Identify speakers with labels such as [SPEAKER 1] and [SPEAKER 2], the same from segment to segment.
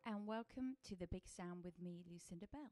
[SPEAKER 1] and welcome to The Big Sound with me, Lucinda Bell.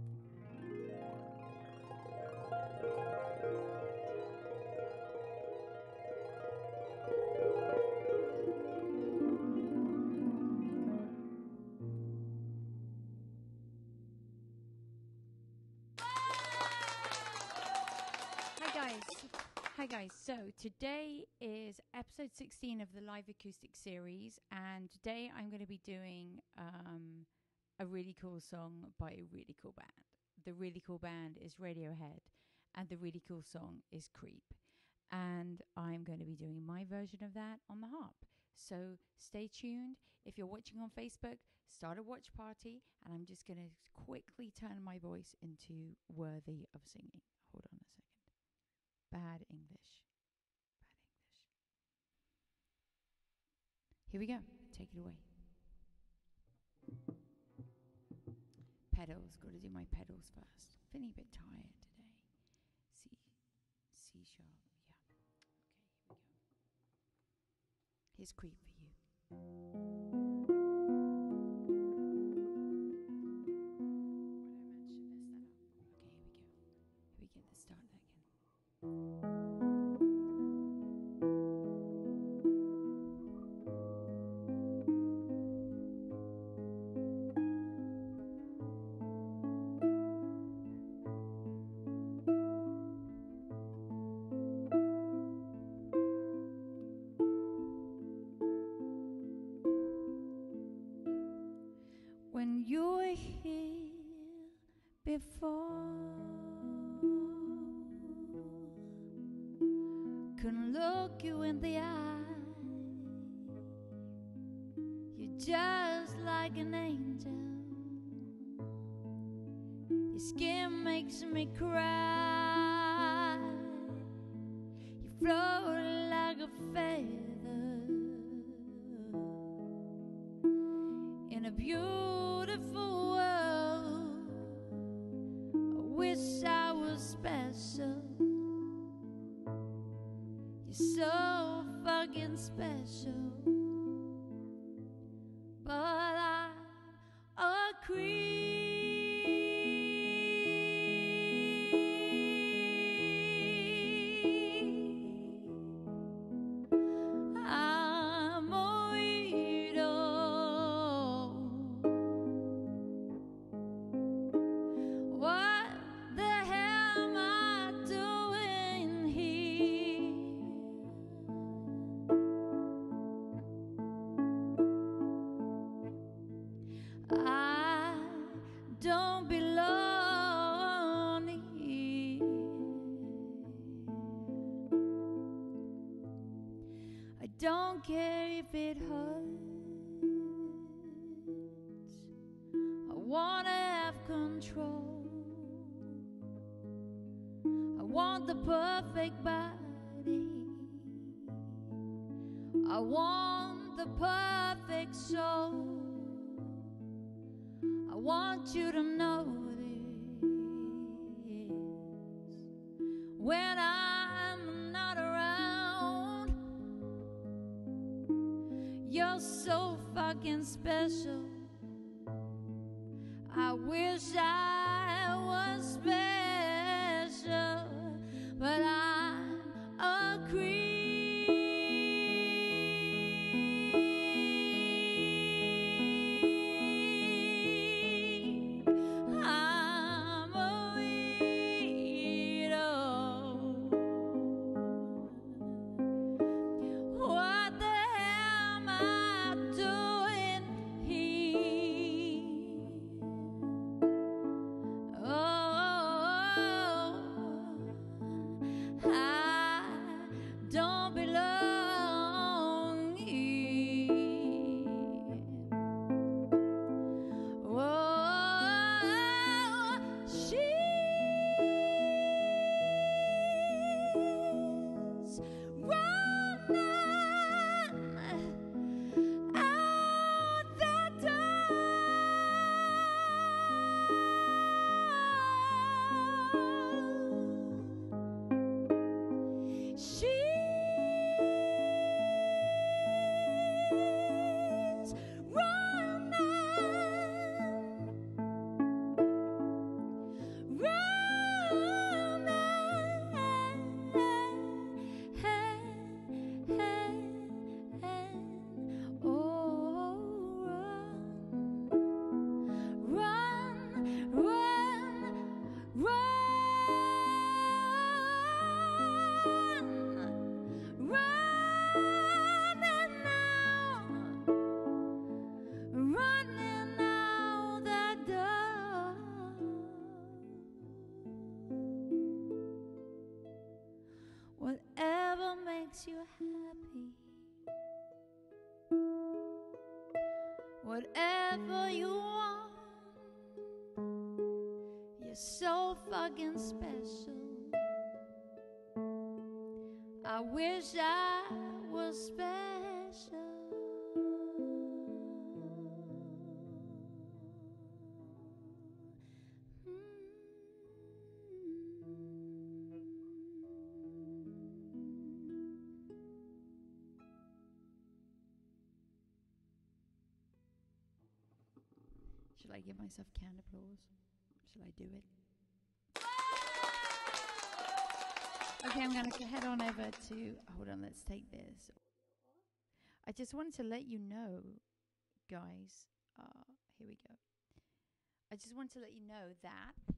[SPEAKER 1] Hi guys, so today is episode 16 of the live acoustic series, and today I'm going to be doing a really cool song by a really cool band. The really cool band is Radiohead, and the really cool song is Creep, and I'm going to be doing my version of that on the harp. So stay tuned. If you're watching on Facebook, start a watch party, and I'm just going to quickly turn my voice into worthy of singing. Hold on a second. Bad English. Here we go. Take it away. Pedals. Got to do my pedals first. Feeling a bit tired today. C sharp. Yeah. Okay, here we go. Here's Creep for you. What I meant should mess that up. Okay, here we go. Here we get the start that again. When you were here before, couldn't look you in the eye. You're just like an angel. Your skin makes me cry. You float like a feather in a beautiful world. I wish I was special. You're so fucking special. But I'm a creep. I'm a weirdo. What the hell am I doing here? I don't belong here. I don't care if it hurts. I wanna have control. I want the perfect body. I want the perfect soul. I want you to notice when I'm not around. You're so fucking special. I wish I was special, but I'm a creep. I'm a weirdo. What the hell am I doing here? Oh, whatever you want. You're so fucking special. I wish I was special. Should I give myself canned applause? Should I do it? Okay, I'm going to head on over to... Hold on, let's take this. I just wanted to let you know, guys. Here we go. I just want to let you know that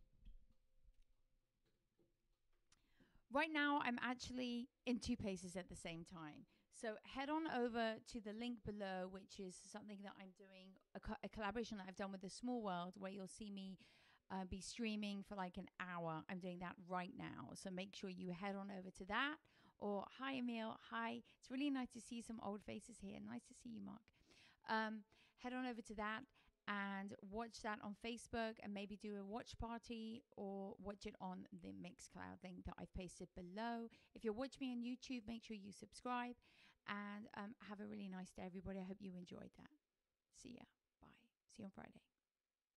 [SPEAKER 1] right now I'm actually in two places at the same time. So head on over to the link below, which is something that I'm doing, a collaboration that I've done with The Small World, where you'll see me be streaming for like an hour. I'm doing that right now. So make sure you head on over to that. Or, hi, Emil. Hi. It's really nice to see some old faces here. Nice to see you, Mark. Head on over to that and watch that on Facebook, and maybe do a watch party or watch it on the Mixcloud link that I've pasted below. If you're watching me on YouTube, make sure you subscribe, and have a really nice day, everybody. I hope you enjoyed that. See ya. Bye. See you on Friday.